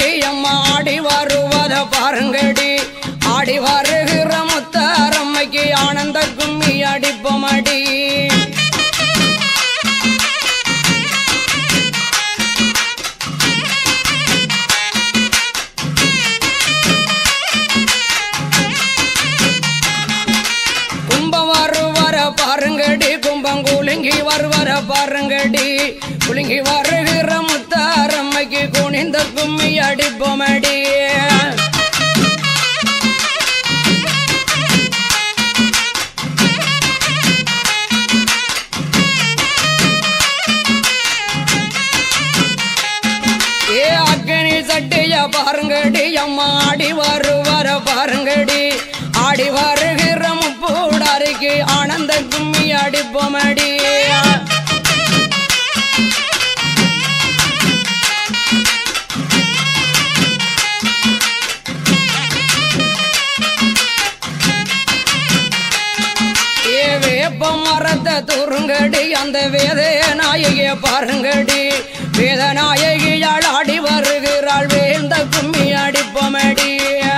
பாருங்கடி அம்மா ஆடி வருவத பாருங்கடி ஆடி வருகிற முத்தாரம்மைக்கு ஆனந்த கும்மி அடிப்போமடி கும்பம் வருவர பாருங்கடி கும்பம் குலுங்கி வருவர பாருங்கடி குலுங்கி வருகிற முத்தாரம்மைக்கு குனிந்த கும்மி அடிப்போமடி அக்கனி சட்டைய பாருங்கடி அம்மா ஆடி வருவர பாருங்கடி ஆடி வருகிற முப்பூடாரிக்கு ஆனந்த கும்மி அடிப்போமடி வேப்பம் மரத்தை தூருங்கடி அந்த வேத நாயகிய பாருங்கடி வேத நாயகியால் ஆடி வருகிறாள் வேந்த கும்மி அடிப்போமடி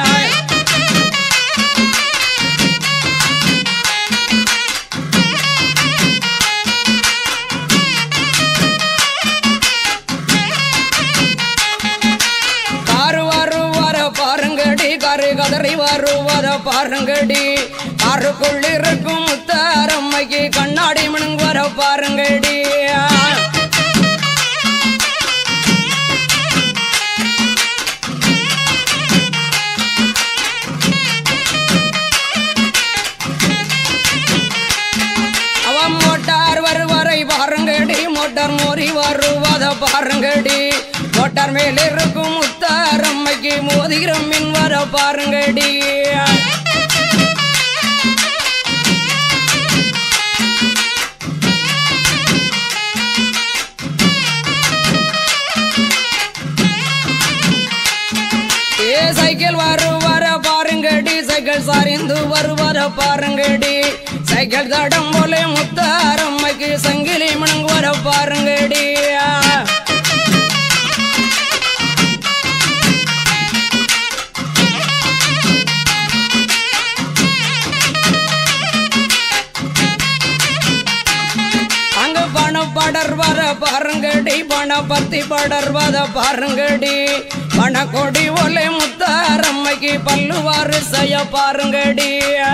காரு வருவர பாருங்கடி காரு கதறி வருவர பாருங்கடி காருக்குள் இருக்கும் முத்தாரம்மைக்கு கண்ணாடி மணுங்குவர பாருங்கடி அவன் மோட்டார் வருவரை பாருங்கடி மோட்டார் மோரி வருவத பாருங்கடி மோட்டார் மேல் இருக்கும் முத்தாரம்மைக்கு மோதிரம் மின் வர பாருங்கடி சைக்கிள் வருவர பாருங்கடி சைக்கிள் சரிந்து வருவர பாருங்கடி சைக்கிள் தடம் போல முத்தாரம்மைக்கு சங்கிலி மணங்குவர பாருங்கடி அங்க பணம் படர்வர பாருங்கடி பணப்பத்தி படர்வத பாருங்கடி பணக்கொடி ஒலை முத்தாரம்மைக்கு பல்லுவாறு செய்ய பாருங்கடி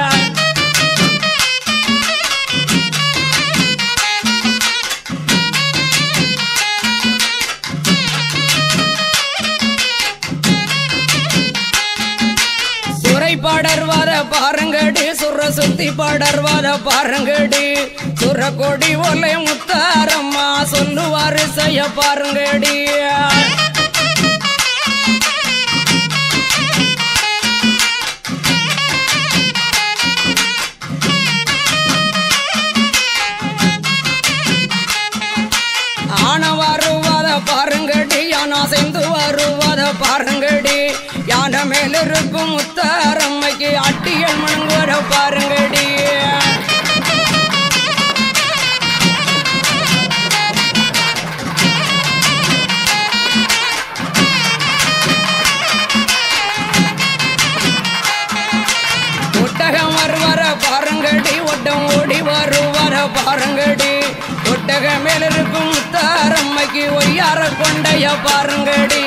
சுரை படர்வர பாருங்கடி சுர சுத்தி படர்வர பாருங்கடி சுர கொடி ஒலை முத்தாரம்மா சொல்லுவாறு செய்ய பாருங்கடி ஆன வருவத பாருங்கடி யானா செந்து வருவத பாருங்கடி யானை மேல இருக்கும் முத்தாரம்மைக்கு அட்டியல் மணங்குவர பாருங்கடி ஒட்டகம் வருவர பாருங்கடி ஒட்டம் ஓடி வருவர பாருங்கடி ஒட்டக மேல இருக்கும் முத்தாரம்மைக்கு ஒய்யார கொண்டைய பாருங்கடி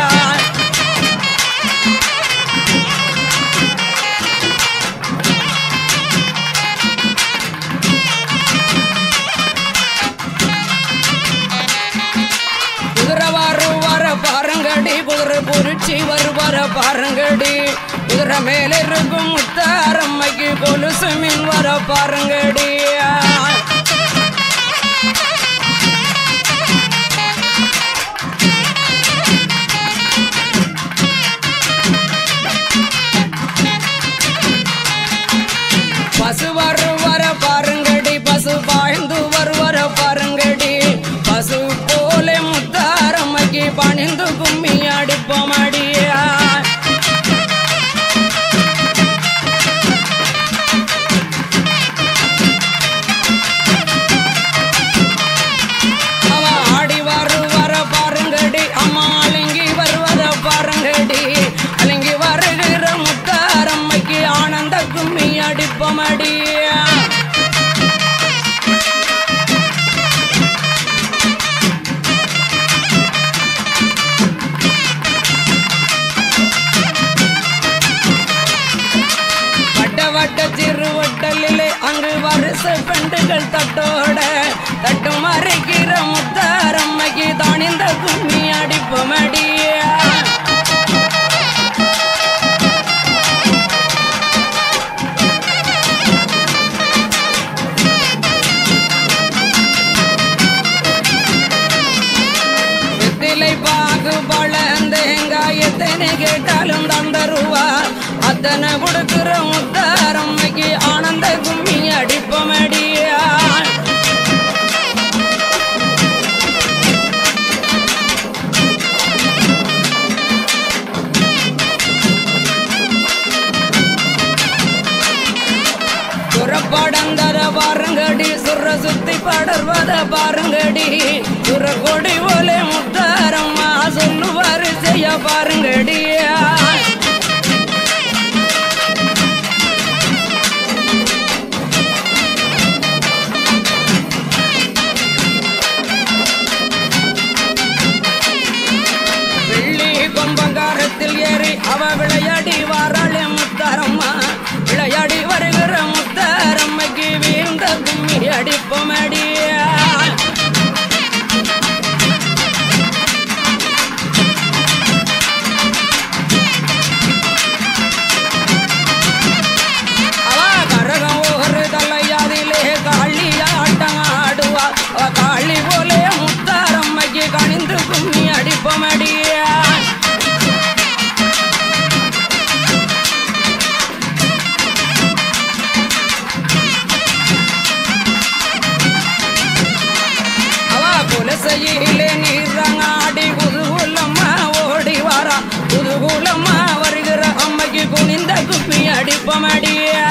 குதிரை வருவர பாருங்கடி குதிரை குறிச்சி வருவர பாருங்கடி குதிரை மேல இருக்கும் முத்தாரம்மைக்கு கொலுசு மின் வர பாருங்கடி பசு வருவர பாருங்கடி பசு பாய்ந்து வருவர பாருங்கடி பசு போல முத்தாரம்மைக்கு பணிந்து கும்மி அடிப்போமடியா ஆசை பெண்டுகள் தட்டோட தட்டு மறைக்கிற முத்தாரம்மைக்கு தான் இந்த கும்மி அடிப்பமடியா எத்தனை கேட்டாலும் தந்தருவா அத்தனை கொடுக்கிற முத்தாரம்மைக்கு ஆனந்த கும்மி அடிப்பமடியா சுரப்படந்தர பாருங்கடி சுர சுத்தி படர்வத பாருங்கடி சுர கொடி போலே முத்தாரம்மா சொல்லுவாரு செய்ய பாருங்கடியா வெள்ளி கொம்பங்காரத்தில் ஏறி அவ விளையாடி வாராளே முத்தாரம்மா விளையாடி வருகிற முத்தாரம்மைக்கு வீழ்ந்த கும்மி அடிப்பமடியா காளி போலே முத்தாரம்மைக்கு கணிந்து கும்மி அடிப்பமடியா அவ குலசையிலே நீரங்காடி குதுகுலம்மா ஓடி வாரா குதுகுலம்மா வருகிற அம்மைக்கு குனிந்த கும்மி அடிப்பமடியா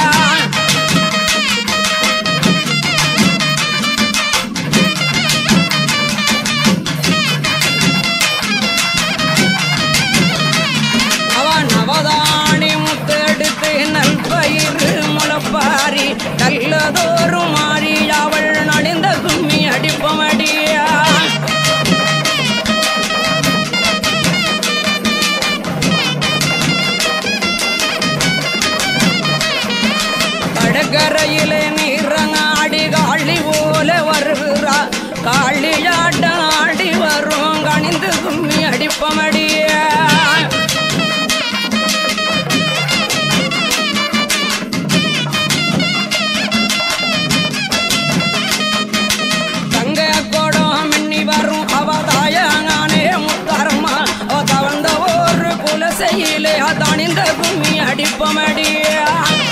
முளப்பாரி நல்லதோறும் மாறி அவள் நடிந்த கும்மி அடிப்பமடியா கடற்கரையிலே நீரங்காடி காளி போல வருகிறா காளியாட்ட ஆடி வரும் கணிந்து கும்மி அடிப்பமடியா செய்யிலே அதான் இந்த கும்மி அடிப்பமடியா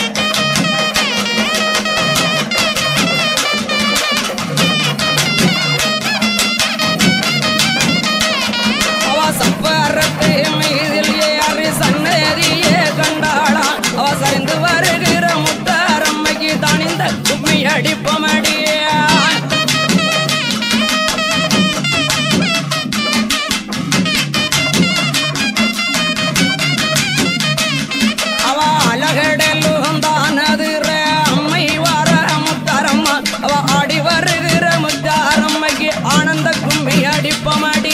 அவ சப்பரத்து மீதில் ஏறி சன்னதியே கண்டாளா அவ சரிந்து வருகிற முத்தாரம்மைக்கு தான் இந்த கும்மி அடிப்பமடியா ஆனந்த கும்மி அடிப்பமடி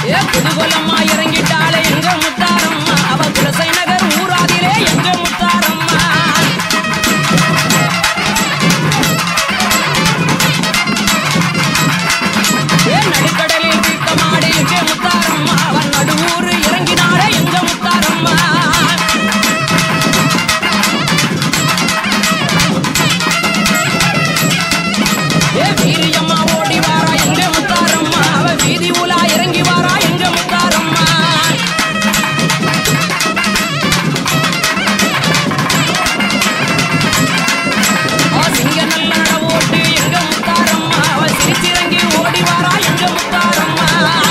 புதுகோலம்மா இறங்கிட்டாளே எங்க முத்தாரம்மா அவ குலசை நகர் ஊராதிலே எங்க முத்தாரம்மா நடுக்கடலில் தீர்த்தமாடு எங்க முத்தாரம்மா அவன் நடுவூர் இறங்கினாளே எங்க முத்தாரம்மா வீரியம்மா ஓடி வாரா எங்க முத்தாரம்மா அவ வீதி உலா இறங்கி வாரா எங்க முத்தாரம்மா சிங்க நல்ல நட ஓட்டு எங்க முத்தாரம்மா அவ சிரிச்சிறங்கி ஓடி வாரா எங்க முத்தாரம்மா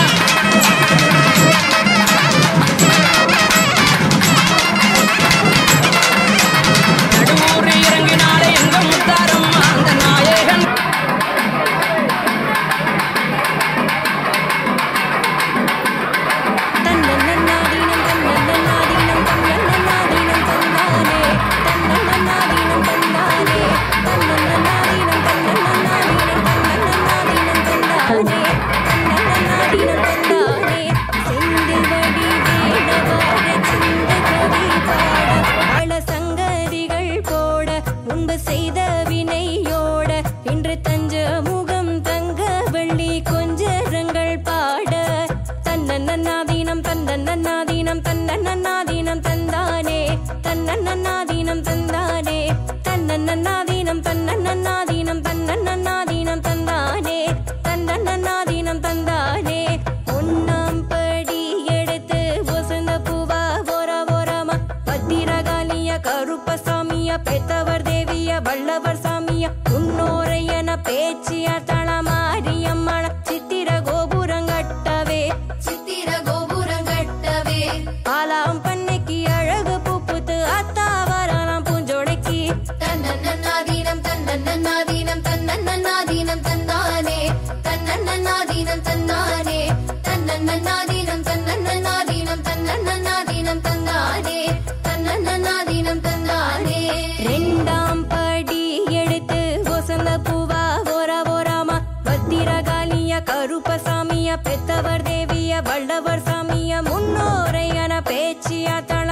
நடுவூர் இறங்கினாலே எங்க முத்தாரம்மா அந்த நாயகன் சங்கதிகள் போட முன்பு செய்த வினையோட இன்று தஞ்ச முகம் தங்க வெள்ளி கொஞ்சரங்கள் பாட தன்னன்னாதீனம் தன்னன்னாதீனம் தன்னன்னாதீனம் தந்தானே தன்னன்னாதீனம் தந்தானே தன்னன்னாதீனம் தன்னன்னாதீனம் தன்னன்னாதீனம் தந்தானே தன்னன்னாதீனம் தந்தானே ஒன்னாம் படி எடுத்து வசந்த பூவா போர போரமா பத்திரகாளிய கருப்பசாமிய பெத்தவர் தேவிய வல்லவர் சாமிய முன்னோரையன பேச்சிய தளமாரியம்மன சித்திர கோபுரங்கட்டவே சித்திர கோபுரங்கட்டவே பாலாம் பண்ணைக்கு அழகு பூப்புத்து அத்தாவராம் பூஞ்சோடைக்கு தன்னன்னாதீனம் தன்னன்னாதீனம் தன்னன்னாதீனம் தந்தானே தன்னன்னாதீனம் தந்தானே தன்னன்னாதீனம் தன்னன்னாதீனம் தன்னன்னாதீனம் தந்தானே தன்னன்னாதீனம் தந்தானே ரெண்டாம் படி எடுத்து வசந்த பூவா போர போராமா பத்திரகாளிய கருப்பசாமிய பெத்தவர் தேவிய வல்லவர் சாமிய முன்னோரையன பேச்சிய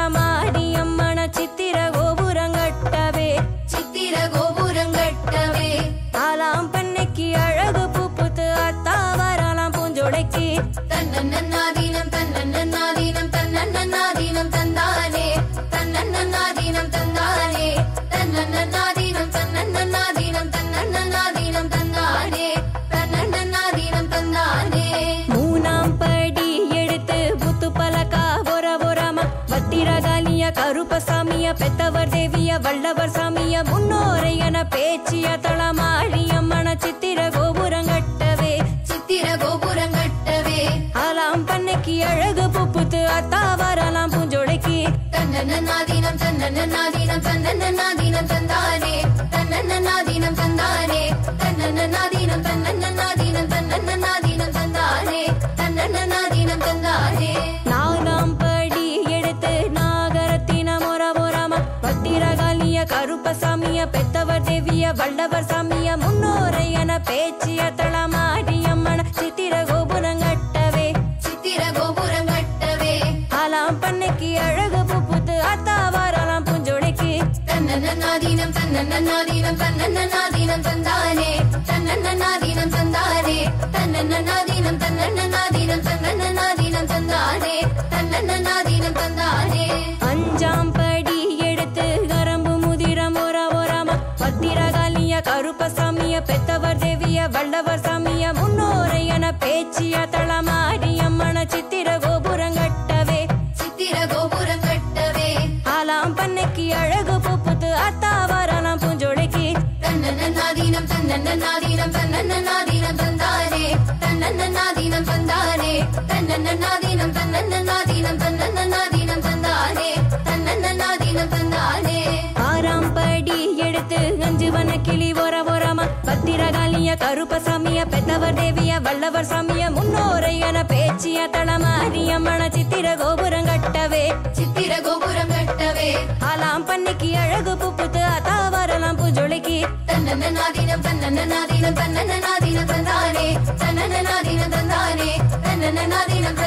தளமாரியம்மன சித்திர கோபுரங்கட்டவே சித்திர கோபுரங்கட்டவே ஆலாம் பண்ணைக்கு அழகு பூப்புத்து அத்தாவராலாம் பூஞ்சோடைக்கு தன்னன்னாதீனம் தன்னன்னாதீனம் தன்னன்னாதீனம் தந்தானே தன்னன்னாதீனம் தந்தானே தன்னன்னாதீனம் தன்னன்னாதீனம் தன்னன்னாதீனம் தந்தானே தன்னன்னாதீனம் தந்தானே மூணாம் படி எடுத்து புத்து பலக்கா போர போராமா பத்திரகாளிய கருப்பசாமிய பெத்தவர் தேவிய வல்லவர் சாமிய முன்னோரையன பேச்சிய தளமாரியம்மன சித்திர கோபுரங்கட்டவே சித்திர கோபுரங்கட்டவே ஆலாம் பண்ணைக்கு அழகு பூப்புத்து அத்தாவராலாம் பூஞ்சோடைக்கு தன்னன்னாதீனம் தன்னன்னாதீனம் தன்னன்னாதீனம் தந்தானே தன்னன்னாதீனம் தந்தானே தன்னன்னாதீனம் தன்னன்னாதீனம் தன்னன்னாதீனம் தந்தானே தன்னன்னாதீனம் தந்தானே நாலாம் படி எடுத்து நாகரத்தின மொர போராமா பத்திரகாளிய கருப்பசாமிய பெத்தவர் தேவிய வல்லவர் சாமிய முன்னோரையன பேச்சிய தளமாரியம்மன சித்திர கோபுரங்கட்டவே சித்திர கோபுரங்கட்டவே ஆலாம் பண்ணைக்கு அழகு பூப்புத்து அத்தாவராலாம் பூஞ்சோடைக்கு தன்னன்னாதீனம் தன்னன்னாதீனம் தன்னன்னாதீனம் தந்தானே தன்னன்னாதீனம் தந்தானே தன்னன்னாதீனம் தன்னன்னாதீனம் தன்னன்னாதீனம் தந்தானே தன்னன்னாதீனம் தந்தானே அஞ்சாம் படி எடுத்து கரம்பு முதிரம் ஓர ஓராமா பத்திரகாளிய கருப்பசாமிய பெத்தவர் தேவிய வல்லவர் சாமிய முன்னோரையன பேச்சிய தளமாரியம்மன சித்திர கோபுரங்கட்டவே சித்திர கோபுரங்கட்டவே ஆலாம் பண்ணைக்கு அழகு பூப்புத்து அத்தாவராலாம் பூஞ்சோடைக்கு தன்னன்னாதீனம் தன்னன்னாதீனம் தன்னன்னாதீனம் தந்தானே தன்னன்னாதீனம் தந்தானே தன்னன்னாதீனம் தன்னன்னாதீனம் தன்னன்னாதீனம் தந்தானே தன்னன்னாதீனம் தந்தானே ஆறாம் படி எடுத்து அஞ்சு வண்ண கிளி ஓர ஓராமா பத்திரகாளிய கருப்பசாமிய பெத்தவர் தேவிய வல்லவர் சாமிய முன்னோரையன பேச்சிய தளமாரியம்மன சித்திர கோபுரங்கட்டவே சித்திர கோபுரங்கட்டவே ஆலாம் பண்ணைக்கு அழகு பூப்புத்து அத்தாவராலாம் பூஞ்சோலைக்கு தன்னன்னாதீனம் தன்னன்னாதீனம் தன்னன்னாதீனம் தந்தானே தன்னன்னாதீனம் தந்தானே தன்னன்னாதீனம்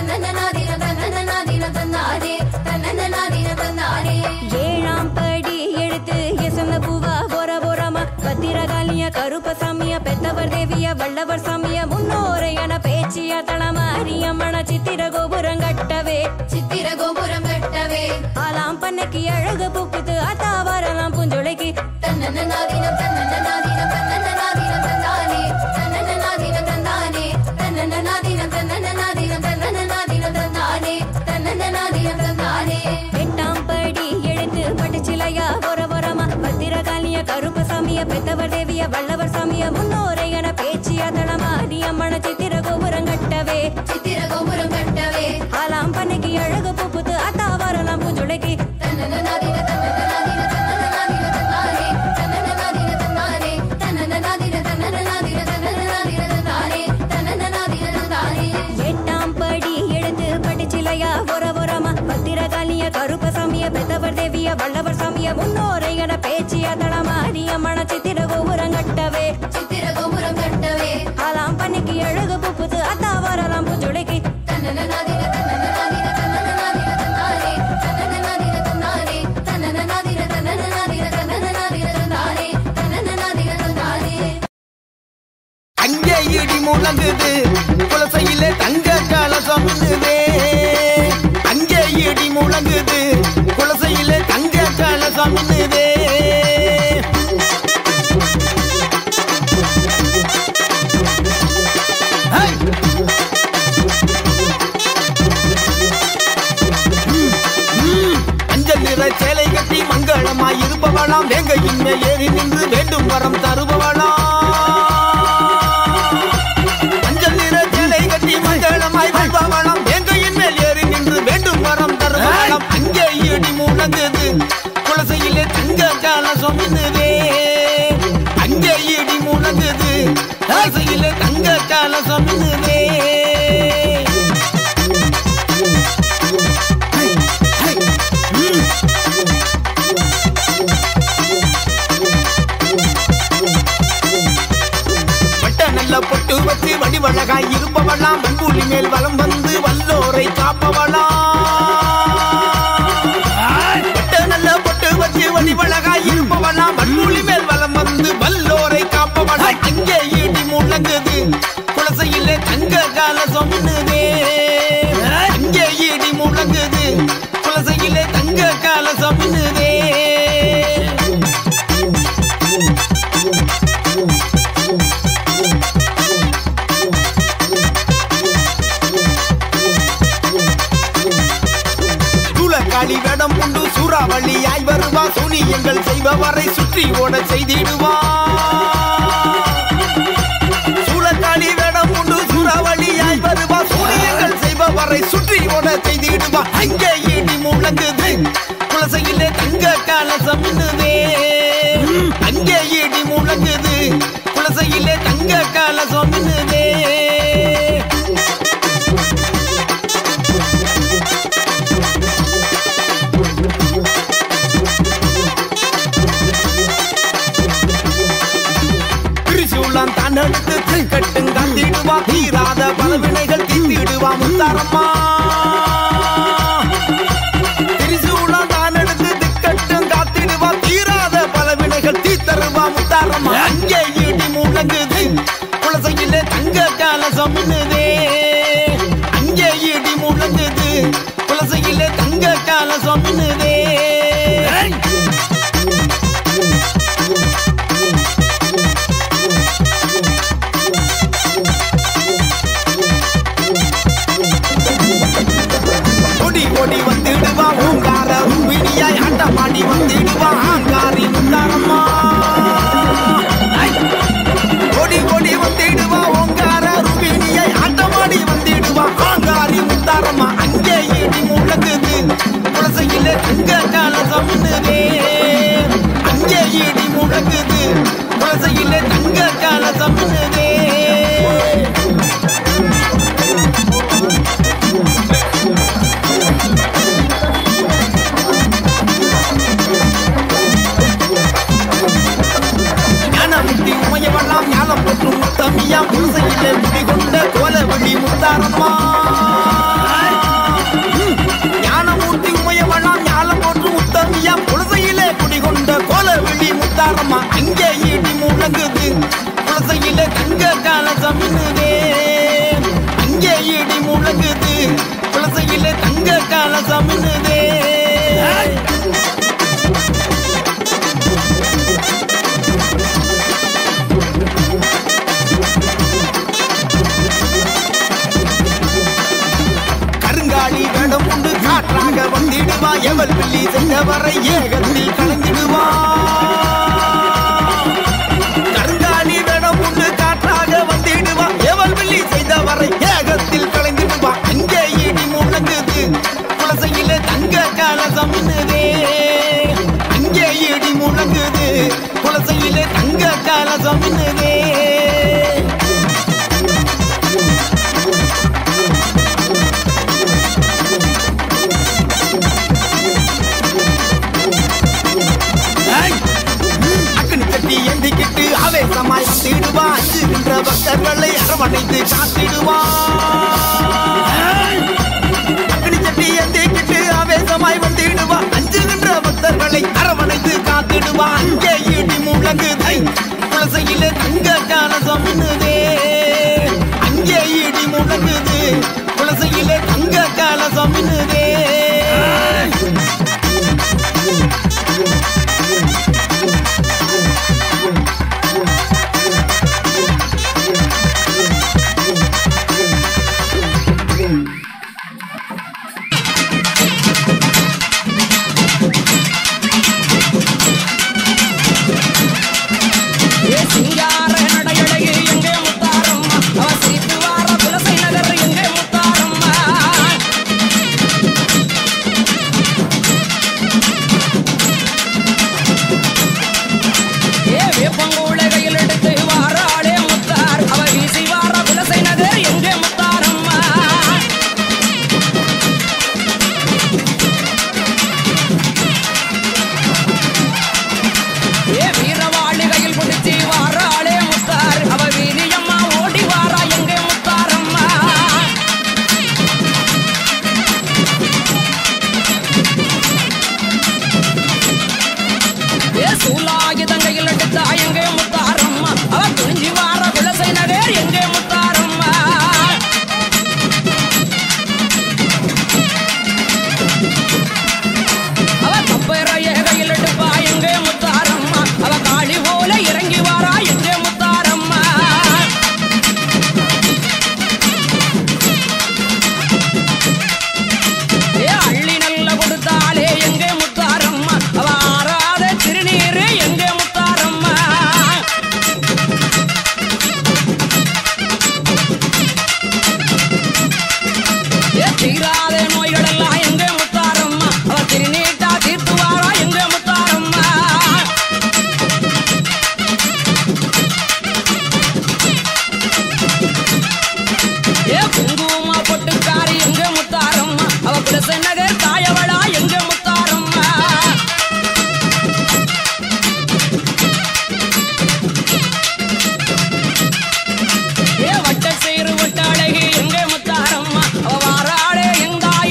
ஏழாம் படி எடுத்து எசந்த பூவா போற போறாமா பத்திரகாலிய கருப்பசாமிய பெத்தவர் தேவிய வல்லவர் சாமிய முன்னோரையான பேச்சிய தளமாரியம்மன சித்திர கோபுரம் கட்டவே ஆலாம் பண்ணைக்கு அழகு பூக்குது ஆத்தா வரலாம் பூஞ்சொலைக்கு எட்டாம் படி எடுத்து பட்டுச்சிலையா போற போறமா பத்திரகாலிய கருப்பசாமிய பெத்தவர் தேவிய வல்லவர் சாமிய முன்னோரையான பேச்சிய தளமாரியம்மன சித்திர கோபுரம் கட்டவே ஆலாம் பண்ணைக்கு அழகு பூக்குது ஆத்தா வரலாம் பூஞ்சொலைக்கு எட்டாம் படி எடுத்து பட்டுச்சிலையா போற போறமா பத்திரகாலிய கருப்பசாமிய பெத்தவர் தேவிய வல்லவர் சாமிய முன்னோரையான பேச்சிய தளமாரியம்மன சித்திர கோபுரம் கட்டவே ஆலாம் பண்ணைக்கு அழகு பூக்குது ஆத்தா வரலாம் பூஞ்சொலைக்கு அங்கே இடி முழங்குது குலசையிலே தங்க கலசம் மின்னுதே அங்கே இடி முழங்குது குலசையிலே தங்க கலசம் மின்னுதே அஞ்சல் நிற சேலை கட்டி மங்களமாய் இருப்பவளாம் வேங்கையின் மேல் ஏறி நின்று வேண்டும் வரம் தருபவளாம் மங்களமாய் வாழ்பவளாம் வேங்கையின் மேல் ஏறி நின்று வேண்டும் வரம் தருபவளாம் அங்கே இடி முழங்குது குலசையிலே தங்க கலசம் மின்னுதே அங்கே இடி முழங்குது குலசையிலே தங்க கலசம் மின்னுதே பொட்டு வச்சு வடிவழகாய் இருப்பவளாம் மண்புலி மேல் வலம் வந்து வல்லோரை காப்பவளாம் நல்ல பொட்டு வச்சு வடிவழகாய் இருப்பவளாம் மண்புலி மேல் வலம் வந்து வல்லோரை காப்பவளாம் அங்கே இடி முழங்குது குலசையிலே தங்க கலசம் மின்னுதே அங்கே இடி முழங்குது குலசையிலே தங்க கலசம் மின்னுதே காளி வேடம் உண்டு சூறாவளியாய் வருவா சூனியங்கள் செய்பவரை சுற்றி ஓட செய்திடுவா சூழக்காளி வேடம் உண்டு சூறாவளியாய் வருவா சூனியங்கள் செய்பவரை சுற்றி ஓட செய்திடுவா அங்கே இடி முழங்குது குலசையிலே தங்க கலசம் மின்னுதே அங்கே இடி முழங்குது குலசையிலே தங்க கலசம் மின்னுதே எடுத்து கட்டும் காத்திடுவா தீராத பலவினைகள் தீர்த்திடுவா முத்தாரம்மா திரிசூலம் தான் எடுத்து திக்கட்டும் காத்திடுவா தீராத பலவினைகள் தீர்த்தருவா முத்தாரம்மா அங்கே இடி முழங்குது குலசையிலே தங்க கலசம் மின்னுதே அங்கே இடி முழங்குது குலசையிலே தங்க கலசம் மின்னுதே ஓடி வந்துடுவா ஓங்கார ரூபினியாய் ஆட்டமாடி வந்துடுவா ஆங்காரி முத்தாரம்மா ஓடி வந்துடுவா ஓங்கார ரூபினியாய் ஆட்டமாடி வந்துடுவா ஆங்காரி முத்தாரம்மா அங்கே இடி முழங்குது குலசையிலே அம்மா அங்கே இடி முழங்குது குலசையில தங்க கலசம் மின்னுதே அங்கே இடி முழங்குது குலசையில தங்க கலசம் மின்னுதே கருங்காலி வேடம் உண்டு காற்றாக வந்திடுவா எவள் பிள்ளி சென்றவரை ஏகத்தில் கலந்திடுவா கருங்காலி வேடம் உண்டு காற்றாக வந்திடுவா எவள் பிள்ளி செய்தவரை ஏகத்தில் கலந்திடுவா அங்கே இடி முழங்குது குலசையில தங்க கலசம் மின்னுதே அங்கே இடி முழங்குது குலசையில தங்க கலசம் மின்னுதே எந்திக்கிட்டு ஆவேசமாய் தீடுவா அஞ்சுகின்ற பக்தர்களை அரவணைத்து காத்திடுவா அக்னி சட்டி எந்திக்கிட்டு ஆவேசமாய் வந்திடுவா அஞ்சுகின்ற பக்தர்களை அரவணைத்து காத்திடுவா அங்கே இடி முழங்குதை குலசையில தங்க கலசம் மின்னுதே அங்கே இடி முழங்குது குலசையில தங்க கலசம் மின்னுதே வட்ட சேரு வட்டாளகி எங்கே முத்தாரம்மா அவ வாராளே எங்காய்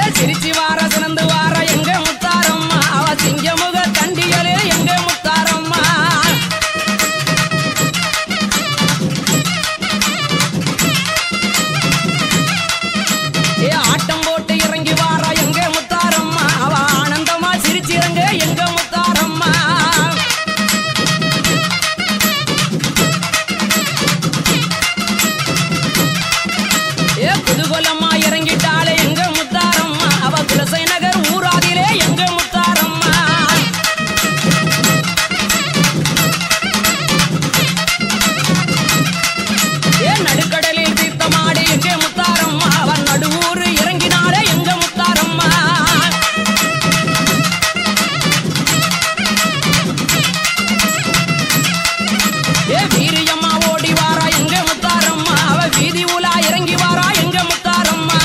சிரிச்சி வார சினந்து வார எங்க முத்தாரம்மா அவ சிங்கமுக தண்டியலே எங்க முத்தாரம்மா ஆட்டம் போட்டு இறங்கி வார எங்க முத்தாரம்மா அவ ஆனந்தமா சிரிச்சிறங்க எங்க முத்தாரம்மா குதூகலமா இறங்கிட்டாலே எங்க முத்தாரம்மா அவ குலசை நகர் ஊராதிலே எங்க முத்தாரம்மா நடுக்கடலில் தீர்த்தமாடி எங்க முத்தாரம்மா அவ நடுவூர் இறங்கினாலே எங்க முத்தாரம்மா வீரியம்மா ஓடி வாரா எங்க முத்தாரம்மா அவ வீதி ஊலா இறங்கி வாரா எங்க முத்தாரம்மா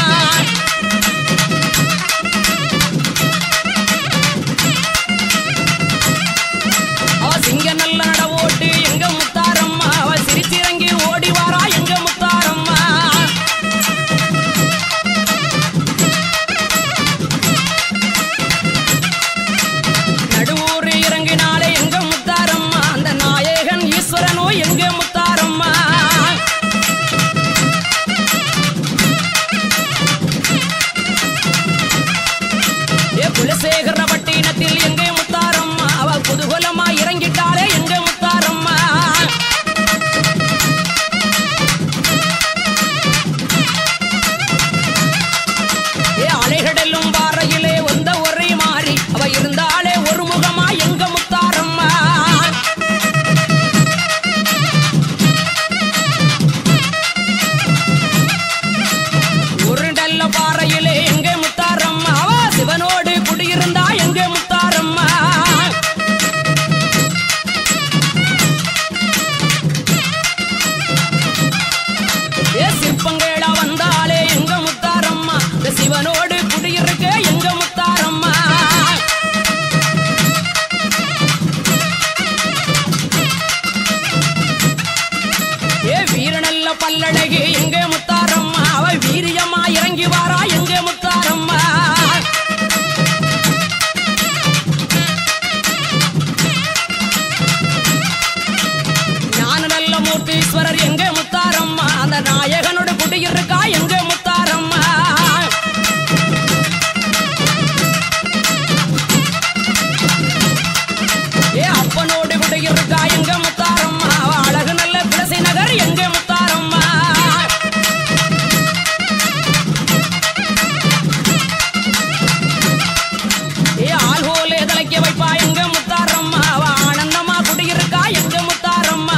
அவ சிங்க நல்ல நட ஓட்டு எங்க முத்தாரம்மா அவ சிரிச்சிறங்கி ஓடி வாரா எங்க முத்தாரம்மா நடுவூர் இறங்கினாலே எங்க முத்தாரம்மா அந்த நாயகன் ஈஸ்வரனோ எங்க முத்தாரம்மா குலசேகர பட்டினத்தில் எங்க முத்தாரம்மா அவ குதூகலமா இறங்கிட்டாலே எங்க முத்தாரம்மா அலைகடலும் பாறையிலே வந்த ஒரே மாறி அவ இருந்தாலே ஒரு முகமா எங்க முத்தாரம்மா உருண்டல்ல பாறையிலே எங்க முத்தாரம்மா அவ சிவனோடு குடியிருந்தா எங்க முத்தாரம்மா சிற்பங்களா வந்தாலே எங்க முத்தாரம்மா சிவனோடு குடியிருக்க எங்க முத்தாரம்மா வீரநல்ல பல்லழகி எங்க முத்தாரம்மா அவ வீரியமா இறங்கி வாரா எங்க முத்தாரம்மா ஞான நல்ல மூர்த்தீஸ்வரர் எங்க முத்தாரம்மா அந்த நாயகனோட குடியிருக்கா எங்க முத்தாரம்மா அப்பனோடு குடியிருக்கா எங்க முத்தாரம்மா அவ அழகு நல்ல குலசை நகர் எங்க முத்தாரம்மா ஆள்ஹோலே தலைக்க வைப்பா எங்க முத்தாரம்மா அவ ஆனந்தமா குடியிருக்கா எங்க முத்தாரம்மா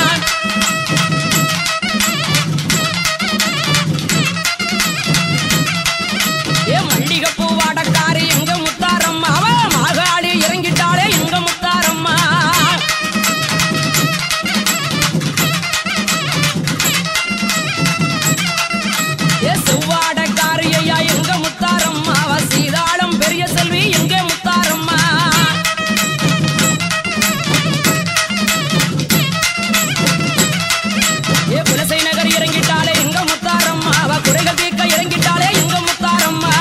மல்லிகைப்பூ வாடக்காரி எங்க முத்தாரம்மா அவ மாகாளி இறங்கிட்டாலே எங்க முத்தாரம்மா செவ்வாடக்காரி ஐயா எங்க முத்தாரம்மா அவ சீதாளம் பெரிய செல்வி எங்க முத்தாரம்மா குலசை நகர் இறங்கிட்டாலே எங்க முத்தாரம்மா அவ குறைகள் தீர்க்க இறங்கிட்டாலே எங்க முத்தாரம்மா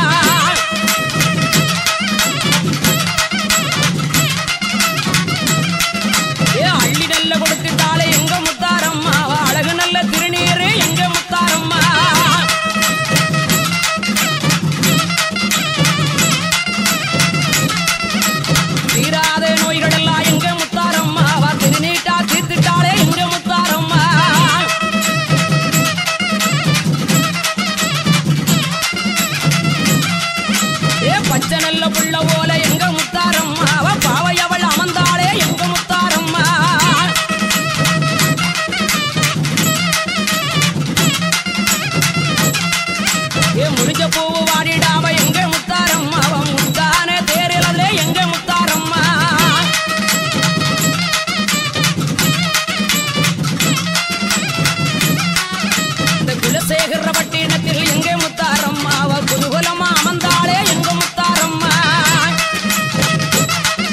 அள்ளி நல்ல கொடுத்துட்டாலே எங்க முத்தாரம்மா அவ அழகு நல்ல திருநீரு எங்க முத்தாரம்மா தீராத நோய்கள் எல்லாம் எங்க முத்தாரம்மா அவ திருநீட்டா தீர்த்துட்டாலே எங்க முத்தாரம்மா பச்சை நல்ல புள்ள போல எங்க முத்தாரம்மா அவ பாவை அவள் அமர்ந்தாளே எங்க முத்தாரம்மா முடிஞ்ச பூவு வாடிடாம எங்க முத்தாரம்மா அவ முத்தான தேரிலே எங்க முத்தாரம்மா இந்த குலசேகர பட்டினத்தில் எங்க முத்தாரம்மா அவ குதூகலமா அமர்ந்தாளே எங்க முத்தாரம்மா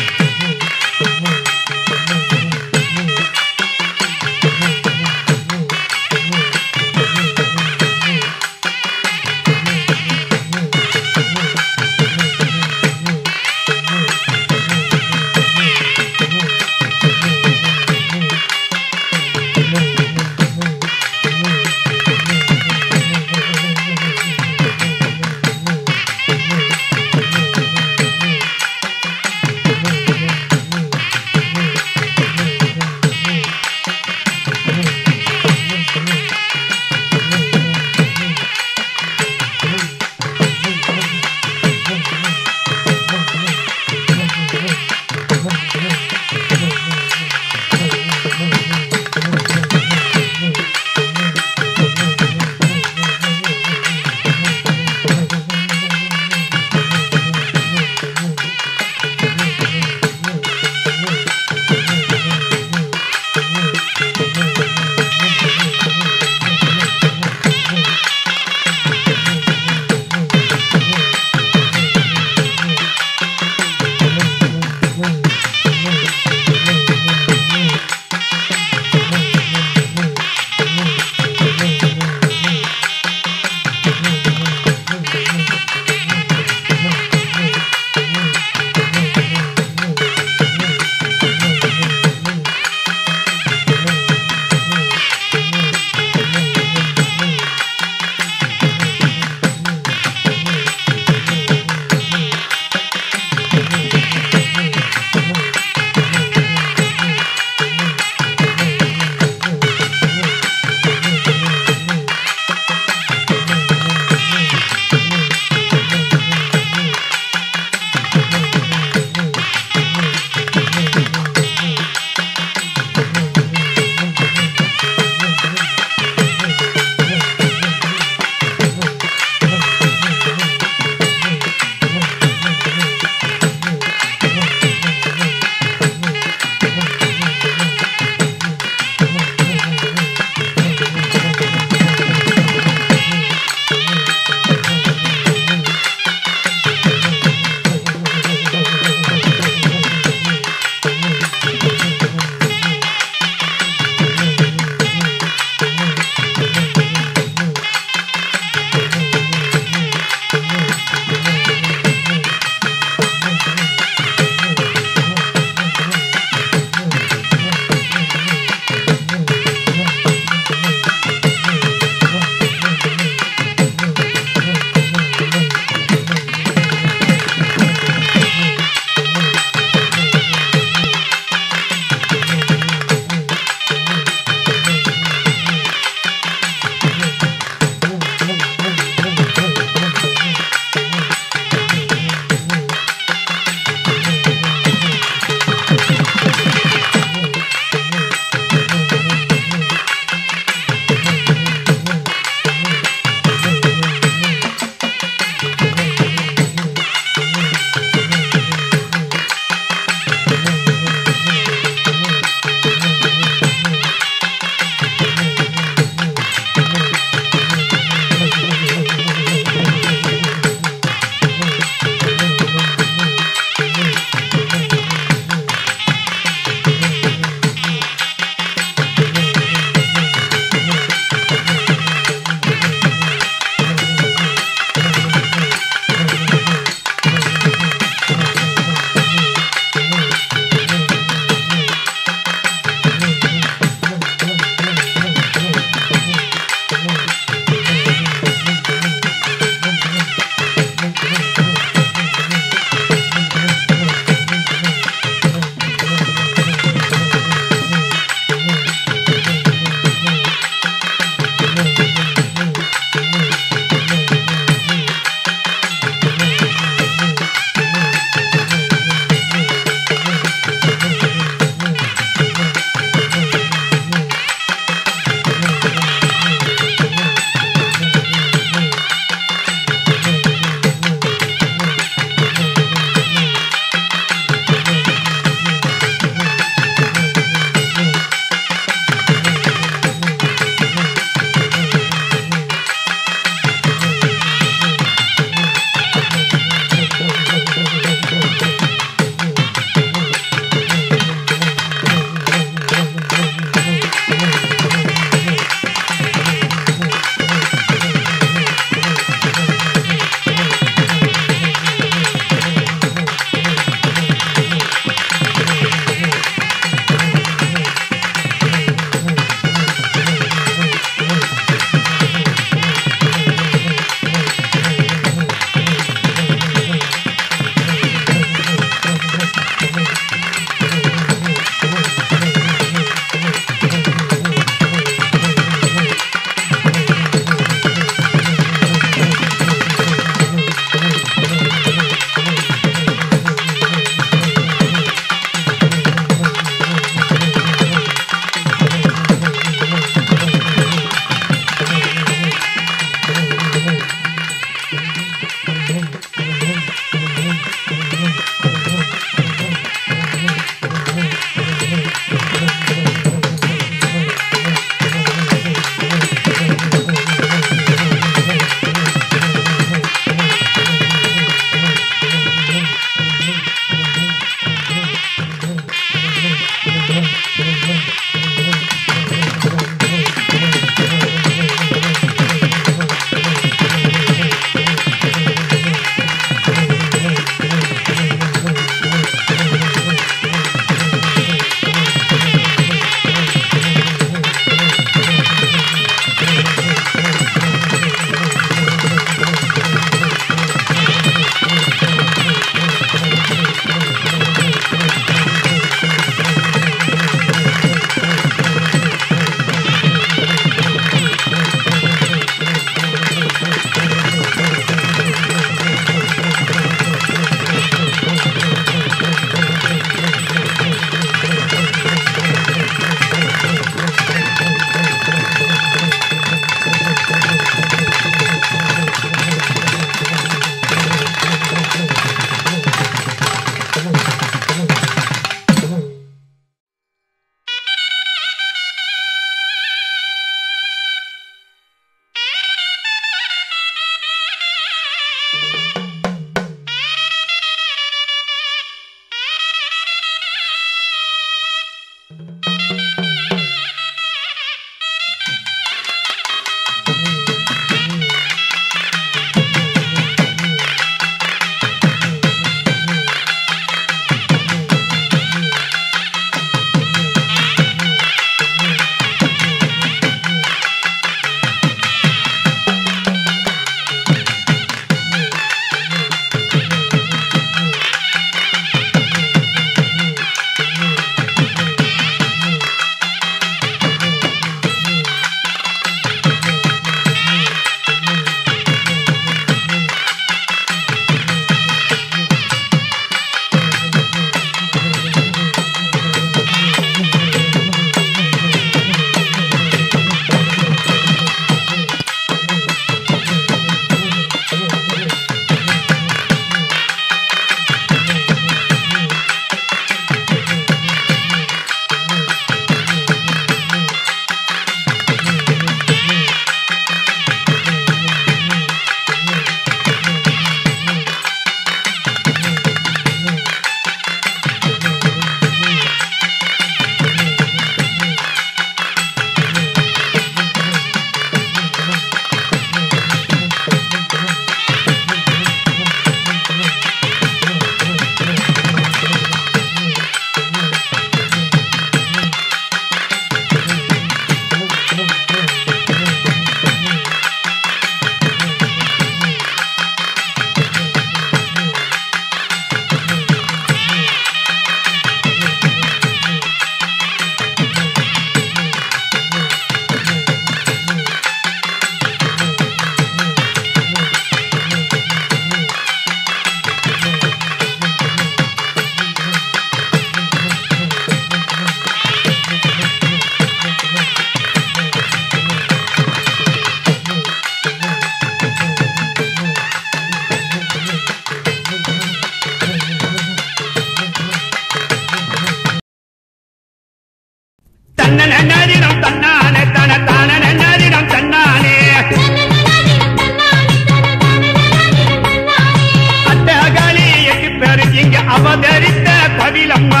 அவதரித்த கவிலம்மா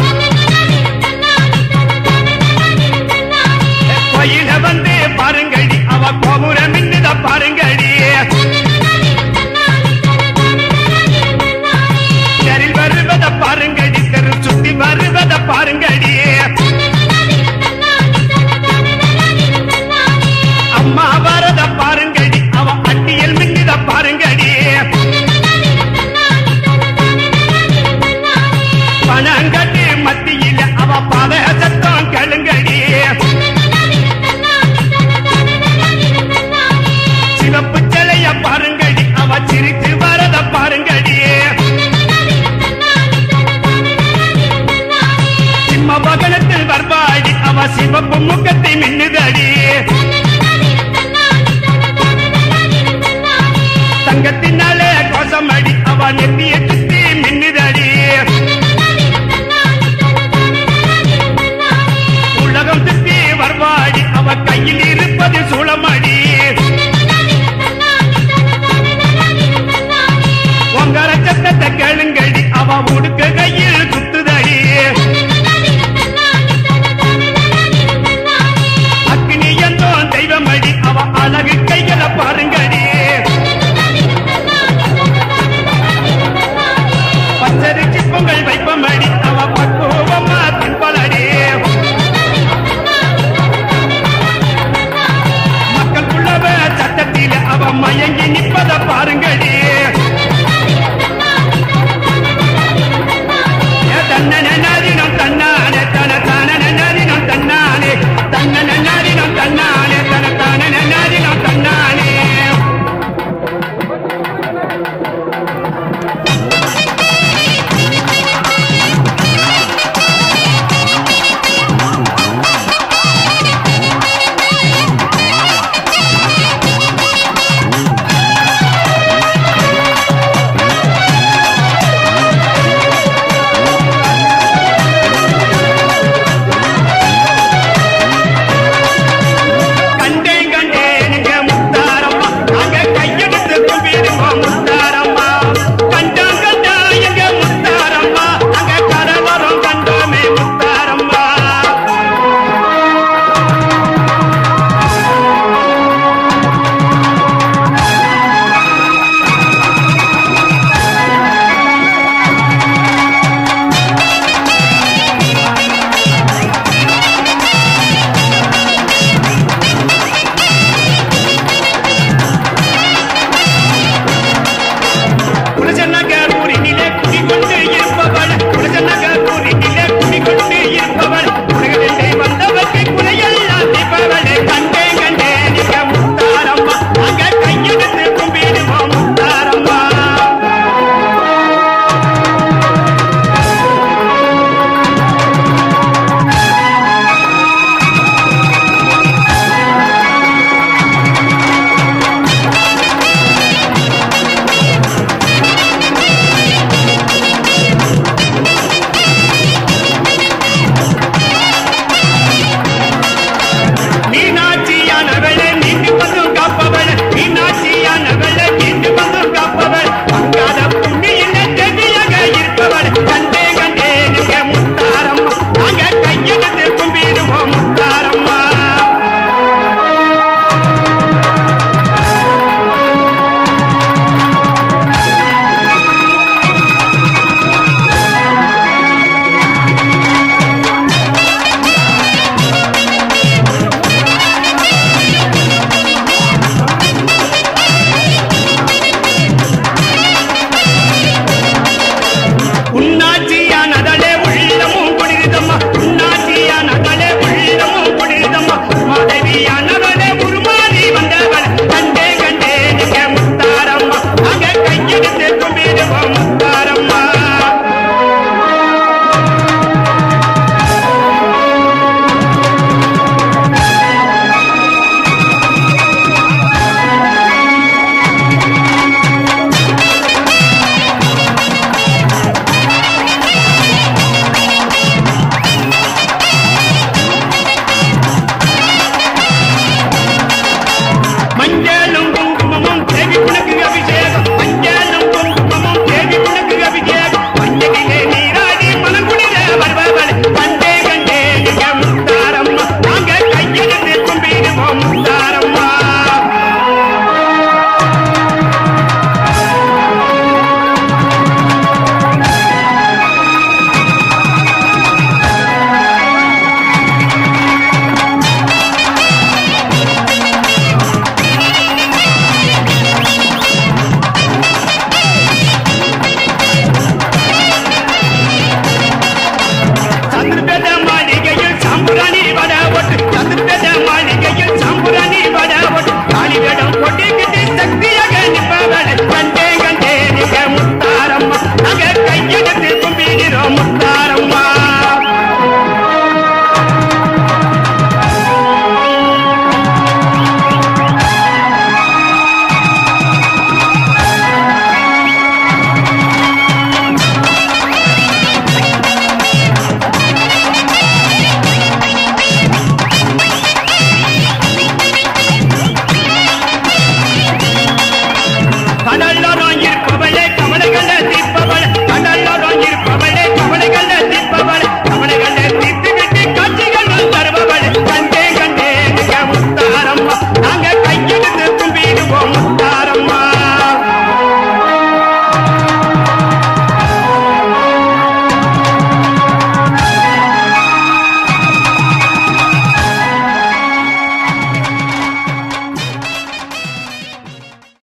கோயில வந்து பாருங்கடி அவ கோபுரம் மின்னுத பாருங்கடி தெருவில் வருவத பாருங்கடி தெரு சுத்தி வருவத பாருங்கடி அம்மா வரத பாருங்கடி அவ அட்டியல் மின்னுத பாருங்கடி பணங்கட்டு மத்தியில அவ பாத சத்தம் கழுங்கடி சிவப்பு சிலைய பாருங்கடி அவ சிரித்து வரத பாருங்கடி சிம்ம பகலத்தில் வருவாடி அவ சிவப்பு முகத்தை மின்னுத